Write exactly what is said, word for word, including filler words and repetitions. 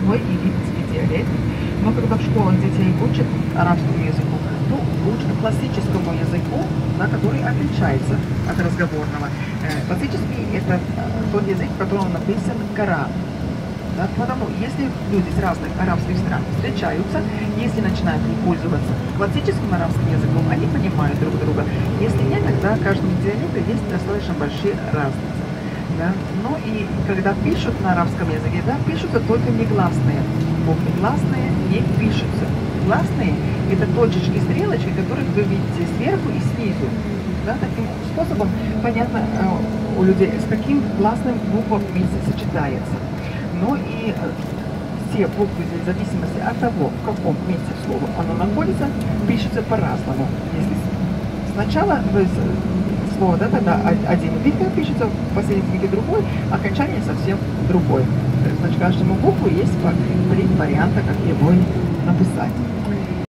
свой египетский диалект. Но когда в школах детей учат арабскому языку, то учат классическому языку, да, который отличается от разговорного. Э, классический – это э, тот язык, в котором написан Коран. Да, потому если люди из разных арабских стран встречаются, если начинают пользоваться классическим арабским языком, они понимают друг друга. Если нет, тогда в каждом диалекте есть достаточно большие разницы. Да? Ну и когда пишут на арабском языке, да, пишутся только негласные буквы. Гласные не пишутся. Гласные – это точечки, стрелочки, которые вы видите сверху и снизу. Да? Таким способом понятно э, у людей, с каким гласным буквам вместе сочетается. Но и все буквы, в зависимости от того, в каком месте слова оно находится, пишутся по-разному. Если сначала слово, да, тогда один вид пишется, посередине другой, окончание совсем другое. Значит, каждому букву есть три варианта, как его написать.